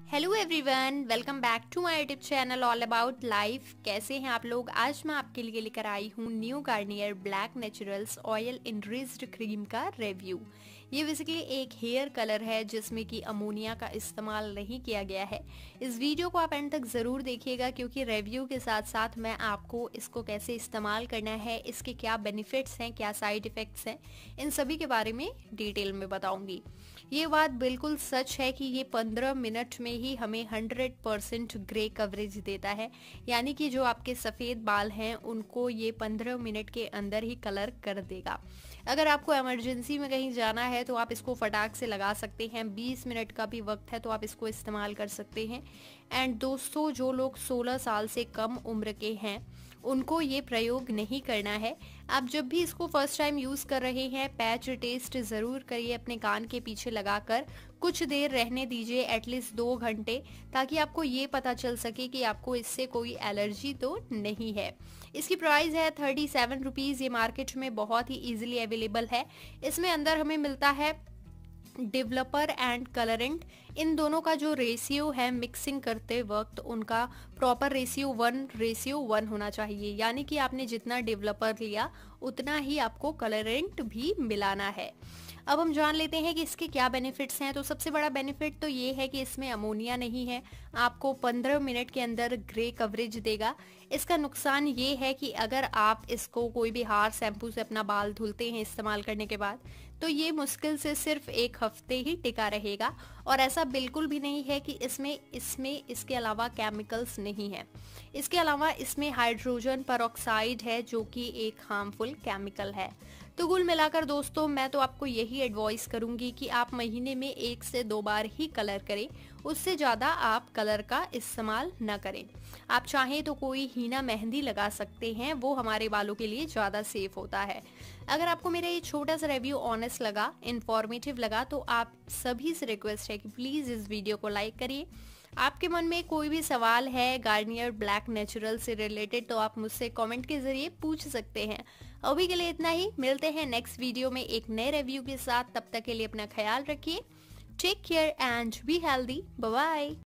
Hello everyone, welcome back to my YouTube channel all about life. कैसे हैं आप लोग। आज मैं आपके लिए लेकर आई हूँ new Garnier black naturals oil enriched cream का रिव्यू। ये बेसिकली एक हेयर कलर है जिसमें कि अमोनिया का इस्तेमाल नहीं किया गया है। इस वीडियो को आप एंड तक ज़रूर देखिएगा क्योंकि रिव्यू के साथ साथ मैं आपको इसको कैसे इस्तेमाल करना है, इसके क्या बेनिफिट्स हैं, क्या साइड इफ़ेक्ट्स हैं, इन सभी के बारे में डिटेल में बताऊंगी। ये बात बिल्कुल सच है कि ये 15 मिनट में ही हमें 100% ग्रे कवरेज देता है, यानी कि जो आपके सफ़ेद बाल हैं उनको ये 15 मिनट के अंदर ही कलर कर देगा। अगर आपको इमरजेंसी में कहीं जाना है तो आप इसको फटाक से लगा सकते हैं। 20 मिनट का भी वक्त है तो आप इसको इस्तेमाल कर सकते हैं। एंड दोस्तों, जो लोग 16 साल से कम उम्र के हैं उनको ये प्रयोग नहीं करना है। आप जब भी इसको फर्स्ट टाइम यूज़ कर रहे हैं पैच टेस्ट ज़रूर करिए, अपने कान के पीछे लगाकर कुछ देर रहने दीजिए, एटलीस्ट 2 घंटे, ताकि आपको ये पता चल सके कि आपको इससे कोई एलर्जी तो नहीं है। इसकी प्राइस है 37 रुपीज़। ये मार्केट में बहुत ही ईजिली अवेलेबल है। इसमें अंदर हमें मिलता है डेवलपर एंड कलरेंट। इन दोनों का जो रेशियो है मिक्सिंग करते वक्त उनका प्रॉपर रेशियो 1:1 होना चाहिए, यानी कि आपने जितना डेवलपर लिया उतना ही आपको कलरेंट भी मिलाना है। अब हम जान लेते हैं कि इसके क्या बेनिफिट्स हैं। तो सबसे बड़ा बेनिफिट तो ये है कि इसमें अमोनिया नहीं है, आपको 15 मिनट के अंदर ग्रे कवरेज देगा। इसका नुकसान ये है कि अगर आप इसको कोई भी हार शैम्पू से अपना बाल धुलते हैं इस्तेमाल करने के बाद, तो ये मुश्किल से सिर्फ 1 हफ्ते ही टिका रहेगा। और ऐसा बिल्कुल भी नहीं है कि इसमें इसके अलावा केमिकल्स नहीं है। इसके अलावा इसमें हाइड्रोजन परऑक्साइड है जो कि एक हार्मफुल केमिकल है। तो कुल मिलाकर दोस्तों, मैं तो आपको यही एडवाइस करूंगी कि आप महीने में 1 से 2 बार ही कलर करें, उससे ज़्यादा आप कलर का इस्तेमाल न करें। आप चाहें तो कोई हीना मेहंदी लगा सकते हैं, वो हमारे बालों के लिए ज़्यादा सेफ होता है। अगर आपको मेरा ये छोटा सा रिव्यू ऑनेस्ट लगा, इन्फॉर्मेटिव लगा, तो आप सभी से रिक्वेस्ट है कि प्लीज़ इस वीडियो को लाइक करिए। आपके मन में कोई भी सवाल है गार्नियर ब्लैक नेचुरल से रिलेटेड तो आप मुझसे कमेंट के जरिए पूछ सकते हैं। अभी के लिए इतना ही, मिलते हैं नेक्स्ट वीडियो में एक नए रिव्यू के साथ। तब तक के लिए अपना ख्याल रखिए। Take care and be healthy. Bye bye.